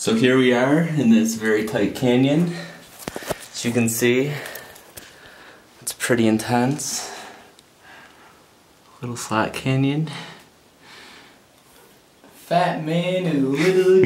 So here we are in this very tight canyon. As you can see, it's pretty intense. Little flat canyon. Fat man in a little